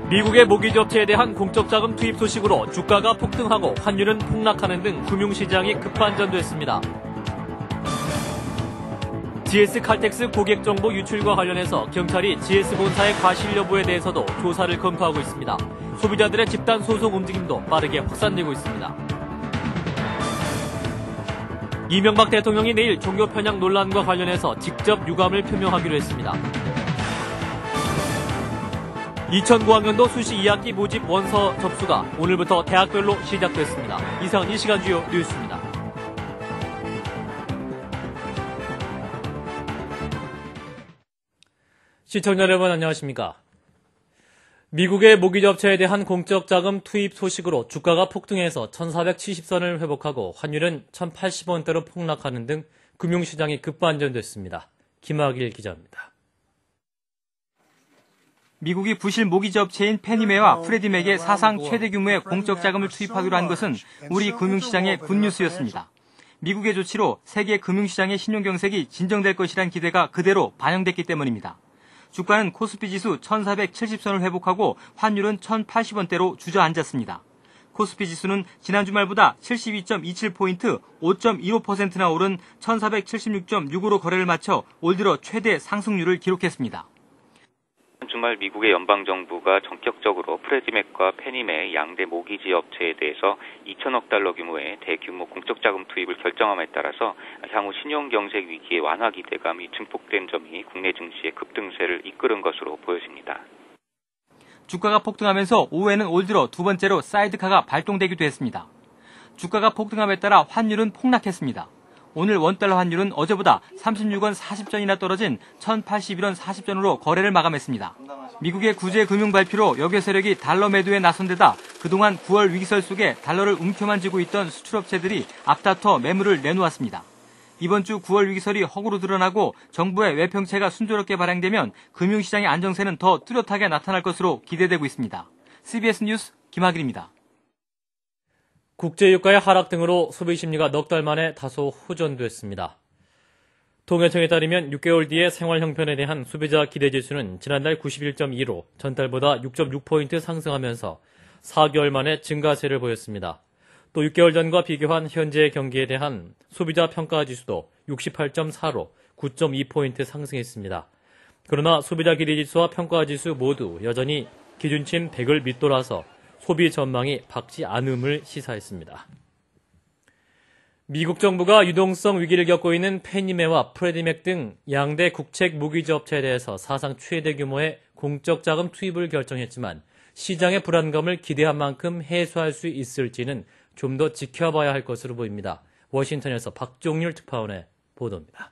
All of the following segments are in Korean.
미국의 모기지 업체에 대한 공적 자금 투입 소식으로 주가가 폭등하고 환율은 폭락하는 등 금융시장이 급반전됐습니다. GS 칼텍스 고객 정보 유출과 관련해서 경찰이 GS 본사의 과실 여부에 대해서도 조사를 검토하고 있습니다. 소비자들의 집단 소송 움직임도 빠르게 확산되고 있습니다. 이명박 대통령이 내일 종교 편향 논란과 관련해서 직접 유감을 표명하기로 했습니다. 2009학년도 수시 2학기 모집 원서 접수가 오늘부터 대학별로 시작됐습니다. 이상은 이 시간 주요 뉴스입니다. 시청자 여러분 안녕하십니까? 미국의 모기지 업체에 대한 공적 자금 투입 소식으로 주가가 폭등해서 1470선을 회복하고 환율은 1080원대로 폭락하는 등 금융시장이 급반전됐습니다. 김학일 기자입니다. 미국이 부실 모기지 업체인 페니메와 프레디맥에 사상 최대 규모의 공적 자금을 투입하기로 한 것은 우리 금융시장의 굿뉴스였습니다. 미국의 조치로 세계 금융시장의 신용경색이 진정될 것이란 기대가 그대로 반영됐기 때문입니다. 주가는 코스피 지수 1470선을 회복하고 환율은 1080원대로 주저앉았습니다. 코스피 지수는 지난 주말보다 72.27포인트 5.15%나 오른 1476.65로 거래를 마쳐 올 들어 최대 상승률을 기록했습니다. 주말 미국의 연방정부가 전격적으로 프레디맥과 페니맥 양대 모기지 업체에 대해서 2천억 달러 규모의 대규모 공적 자금 투입을 결정함에 따라서 향후 신용경색 위기의 완화 기대감이 증폭된 점이 국내 증시의 급등세를 이끄는 것으로 보여집니다. 주가가 폭등하면서 오후에는 올 들어 두 번째로 사이드카가 발동되기도 했습니다. 주가가 폭등함에 따라 환율은 폭락했습니다. 오늘 원달러 환율은 어제보다 36원 40전이나 떨어진 1081원 40전으로 거래를 마감했습니다. 미국의 구제 금융 발표로 역외 세력이 달러 매도에 나선 데다 그동안 9월 위기설 속에 달러를 움켜만 쥐고 있던 수출업체들이 앞다퉈 매물을 내놓았습니다. 이번 주 9월 위기설이 허구로 드러나고 정부의 외평채가 순조롭게 발행되면 금융시장의 안정세는 더 뚜렷하게 나타날 것으로 기대되고 있습니다. CBS 뉴스 김학일입니다. 국제유가의 하락 등으로 소비심리가 넉 달 만에 다소 호전됐습니다. 통계청에 따르면 6개월 뒤의 생활 형편에 대한 소비자 기대지수는 지난달 91.2로 전달보다 6.6포인트 상승하면서 4개월 만에 증가세를 보였습니다. 또 6개월 전과 비교한 현재의 경기에 대한 소비자 평가지수도 68.4로 9.2포인트 상승했습니다. 그러나 소비자 기대지수와 평가지수 모두 여전히 기준치인 100을 밑돌아서 소비 전망이 밝지 않음을 시사했습니다. 미국 정부가 유동성 위기를 겪고 있는 페니메와 프레디맥 등 양대 국책 모기지 업체에 대해서 사상 최대 규모의 공적 자금 투입을 결정했지만 시장의 불안감을 기대한 만큼 해소할 수 있을지는 좀 더 지켜봐야 할 것으로 보입니다. 워싱턴에서 박종률 특파원의 보도입니다.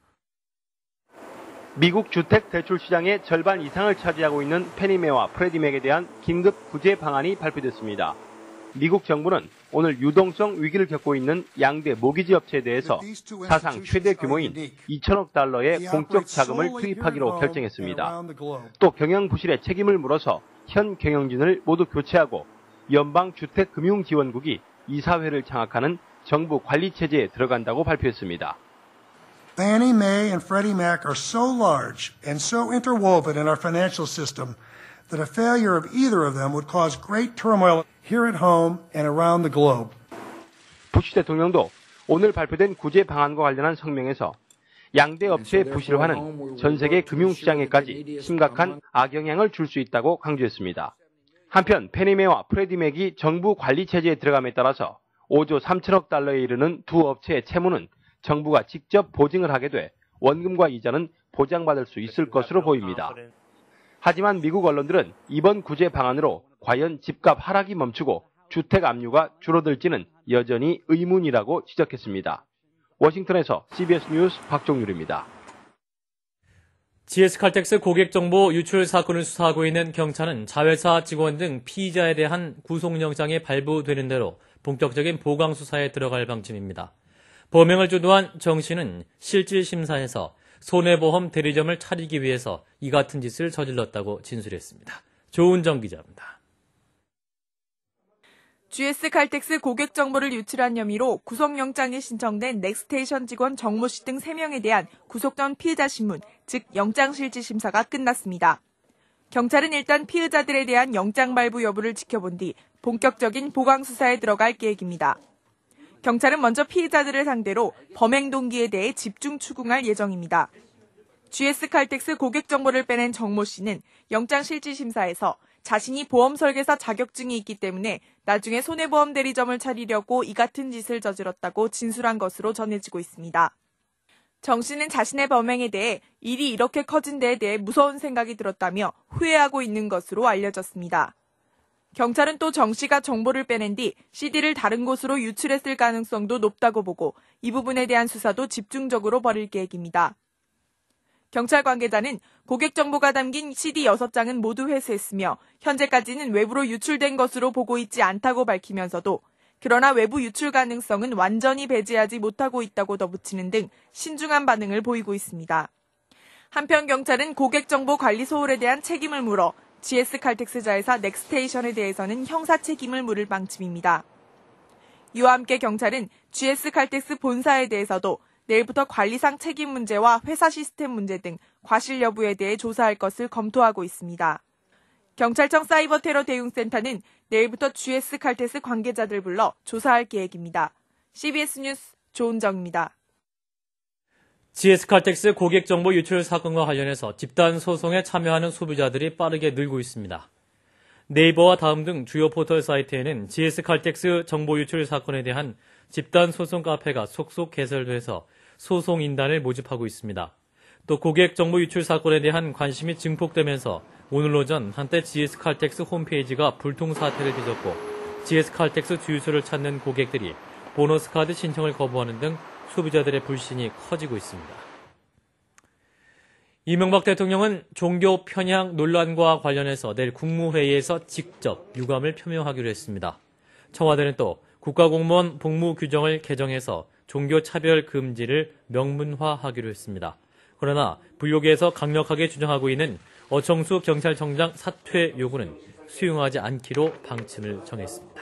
미국 주택 대출 시장의 절반 이상을 차지하고 있는 페니메와 프레디맥에 대한 긴급 구제 방안이 발표됐습니다. 미국 정부는 오늘 유동성 위기를 겪고 있는 양대 모기지 업체에 대해서 사상 최대 규모인 2천억 달러의 공적 자금을 투입하기로 결정했습니다. 또 경영 부실의 책임을 물어서 현 경영진을 모두 교체하고 연방주택금융지원국이 이사회를 장악하는 정부 관리체제에 들어간다고 발표했습니다. Fannie Mae and Freddie Mac are so large and so interwoven in our financial system that a failure of either of them would cause great turmoil here at home and around the globe. 부시 대통령도 오늘 발표된 구제 방안과 관련한 성명에서 양대 업체의 부실화는 전 세계 금융시장에까지 심각한 악영향을 줄 수 있다고 강조했습니다. 한편 페니메와 프레디맥이 정부 관리 체제에 들어감에 따라서 5조 3천억 달러에 이르는 두 업체의 채무는 정부가 직접 보증을 하게 돼 원금과 이자는 보장받을 수 있을 것으로 보입니다. 하지만 미국 언론들은 이번 구제 방안으로 과연 집값 하락이 멈추고 주택 압류가 줄어들지는 여전히 의문이라고 지적했습니다. 워싱턴에서 CBS 뉴스 박종률입니다. GS 칼텍스 고객 정보 유출 사건을 수사하고 있는 경찰은 자회사 직원 등 피의자에 대한 구속영장이 발부되는 대로 본격적인 보강 수사에 들어갈 방침입니다. 범행을 주도한 정 씨는 실질심사에서 손해보험 대리점을 차리기 위해서 이 같은 짓을 저질렀다고 진술했습니다. 조은정 기자입니다. GS 칼텍스 고객 정보를 유출한 혐의로 구속영장이 신청된 넥스테이션 직원 정모 씨 등 3명에 대한 구속 전 피의자 신문, 즉 영장실질심사가 끝났습니다. 경찰은 일단 피의자들에 대한 영장 발부 여부를 지켜본 뒤 본격적인 보강 수사에 들어갈 계획입니다. 경찰은 먼저 피의자들을 상대로 범행 동기에 대해 집중 추궁할 예정입니다. GS칼텍스 고객 정보를 빼낸 정모 씨는 영장실질심사에서 자신이 보험 설계사 자격증이 있기 때문에 나중에 손해보험 대리점을 차리려고 이 같은 짓을 저질렀다고 진술한 것으로 전해지고 있습니다. 정 씨는 자신의 범행에 대해 일이 이렇게 커진 데에 대해 무서운 생각이 들었다며 후회하고 있는 것으로 알려졌습니다. 경찰은 또 정 씨가 정보를 빼낸 뒤 CD를 다른 곳으로 유출했을 가능성도 높다고 보고 이 부분에 대한 수사도 집중적으로 벌일 계획입니다. 경찰 관계자는 고객 정보가 담긴 CD 6장은 모두 회수했으며 현재까지는 외부로 유출된 것으로 보고 있지 않다고 밝히면서도 그러나 외부 유출 가능성은 완전히 배제하지 못하고 있다고 덧붙이는 등 신중한 반응을 보이고 있습니다. 한편 경찰은 고객 정보 관리 소홀에 대한 책임을 물어 GS칼텍스 자회사 넥스테이션에 대해서는 형사 책임을 물을 방침입니다. 이와 함께 경찰은 GS칼텍스 본사에 대해서도 내일부터 관리상 책임 문제와 회사 시스템 문제 등 과실 여부에 대해 조사할 것을 검토하고 있습니다. 경찰청 사이버 테러 대응센터는 내일부터 GS칼텍스 관계자들 불러 조사할 계획입니다. CBS 뉴스 조은정입니다. GS칼텍스 고객 정보 유출 사건과 관련해서 집단 소송에 참여하는 소비자들이 빠르게 늘고 있습니다. 네이버와 다음 등 주요 포털 사이트에는 GS칼텍스 정보 유출 사건에 대한 집단 소송 카페가 속속 개설돼서 소송 인단을 모집하고 있습니다. 또 고객 정보 유출 사건에 대한 관심이 증폭되면서 오늘 오전 한때 GS칼텍스 홈페이지가 불통 사태를 빚었고 GS칼텍스 주유소를 찾는 고객들이 보너스 카드 신청을 거부하는 등 소비자들의 불신이 커지고 있습니다. 이명박 대통령은 종교 편향 논란과 관련해서 내일 국무회의에서 직접 유감을 표명하기로 했습니다. 청와대는 또 국가공무원 복무 규정을 개정해서 종교 차별 금지를 명문화하기로 했습니다. 그러나 불교계에서 강력하게 주장하고 있는 어청수 경찰청장 사퇴 요구는 수용하지 않기로 방침을 정했습니다.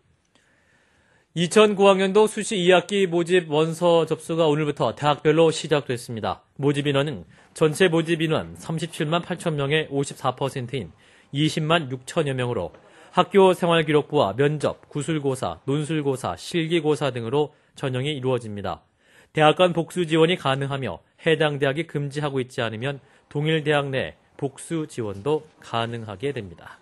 2009학년도 수시 2학기 모집 원서 접수가 오늘부터 대학별로 시작됐습니다. 모집 인원은 전체 모집 인원 37만 8천 명의 54%인 20만 6천여 명으로 학교 생활기록부와 면접, 구술고사, 논술고사, 실기고사 등으로 전형이 이루어집니다. 대학 간 복수 지원이 가능하며 해당 대학이 금지하고 있지 않으면 동일 대학 내 복수 지원도 가능하게 됩니다.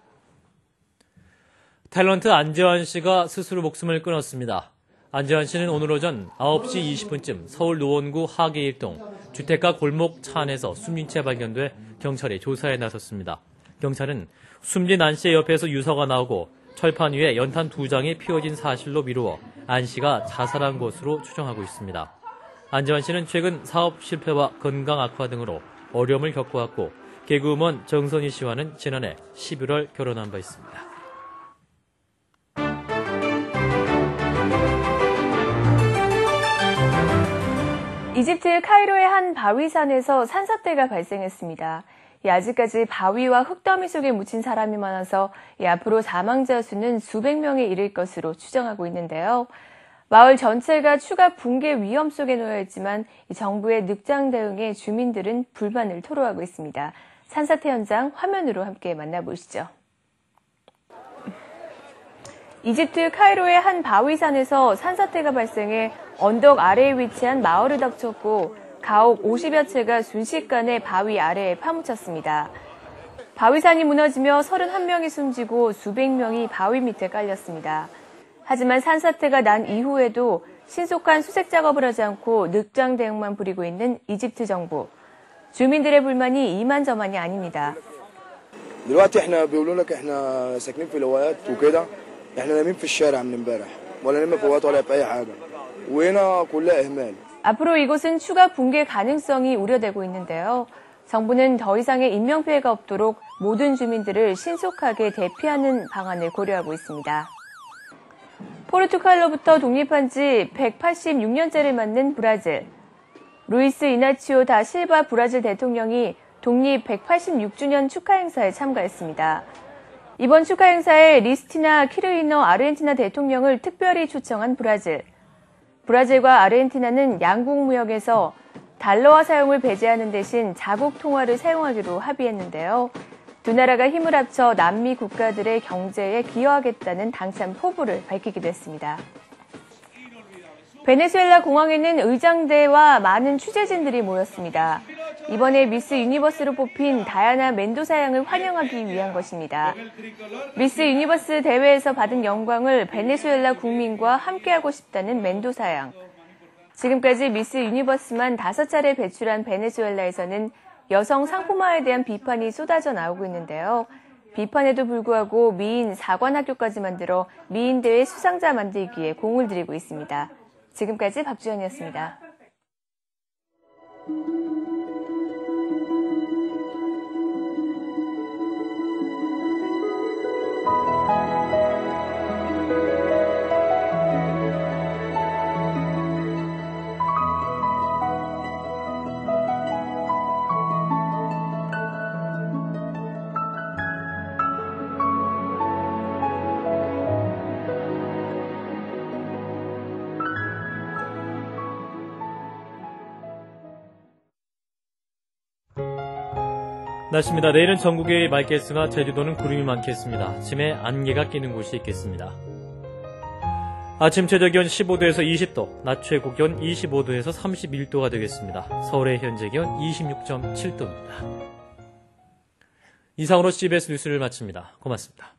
탤런트 안재환 씨가 스스로 목숨을 끊었습니다. 안재환 씨는 오늘 오전 9시 20분쯤 서울 노원구 하계 1동 주택가 골목 차 안에서 숨진 채 발견돼 경찰이 조사에 나섰습니다. 경찰은 숨진 안 씨의 옆에서 유서가 나오고 철판 위에 연탄 2장이 피워진 사실로 미루어 안 씨가 자살한 것으로 추정하고 있습니다. 안재환 씨는 최근 사업 실패와 건강 악화 등으로 어려움을 겪어왔고 개그우먼 정선희 씨와는 지난해 11월 결혼한 바 있습니다. 이집트 카이로의 한 바위산에서 산사태가 발생했습니다. 아직까지 바위와 흙더미 속에 묻힌 사람이 많아서 앞으로 사망자 수는 수백 명에 이를 것으로 추정하고 있는데요. 마을 전체가 추가 붕괴 위험 속에 놓여 있지만 정부의 늑장 대응에 주민들은 불만을 토로하고 있습니다. 산사태 현장 화면으로 함께 만나보시죠. 이집트 카이로의 한 바위산에서 산사태가 발생해 언덕 아래에 위치한 마을을 덮쳤고 가옥 50여 채가 순식간에 바위 아래에 파묻혔습니다. 바위산이 무너지며 31명이 숨지고 수백 명이 바위 밑에 깔렸습니다. 하지만 산사태가 난 이후에도 신속한 수색 작업을 하지 않고 늑장 대응만 부리고 있는 이집트 정부. 주민들의 불만이 이만저만이 아닙니다. دلوقتي احنا بيقولوا لك احنا ساكنين في الهوايات وكده احنا نايمين في الشارع من امبارح ولا نايمين في هوايات ولا في اي حاجه وهنا كلها اهمال. 앞으로 이곳은 추가 붕괴 가능성이 우려되고 있는데요. 정부는 더 이상의 인명피해가 없도록 모든 주민들을 신속하게 대피하는 방안을 고려하고 있습니다. 포르투갈로부터 독립한 지 186년째를 맞는 브라질. 루이스 이나치오 다 실바 브라질 대통령이 독립 186주년 축하 행사에 참가했습니다. 이번 축하 행사에 리스티나 키르이너 아르헨티나 대통령을 특별히 초청한 브라질. 브라질과 아르헨티나는 양국 무역에서 달러화 사용을 배제하는 대신 자국 통화를 사용하기로 합의했는데요. 두 나라가 힘을 합쳐 남미 국가들의 경제에 기여하겠다는 당찬 포부를 밝히기도 했습니다. 베네수엘라 공항에는 의장대와 많은 취재진들이 모였습니다. 이번에 미스 유니버스로 뽑힌 다야나 멘도사 양을 환영하기 위한 것입니다. 미스 유니버스 대회에서 받은 영광을 베네수엘라 국민과 함께하고 싶다는 멘도사 양. 지금까지 미스 유니버스만 5차례 배출한 베네수엘라에서는 여성 상품화에 대한 비판이 쏟아져 나오고 있는데요. 비판에도 불구하고 미인 사관학교까지 만들어 미인대회 수상자 만들기에 공을 들이고 있습니다. 지금까지 박주연이었습니다. 날씨입니다. 내일은 전국이 맑겠으나 제주도는 구름이 많겠습니다. 아침에 안개가 끼는 곳이 있겠습니다. 아침 최저기온 15도에서 20도, 낮 최고기온 25도에서 31도가 되겠습니다. 서울의 현재 기온 26.7도입니다. 이상으로 CBS 뉴스를 마칩니다. 고맙습니다.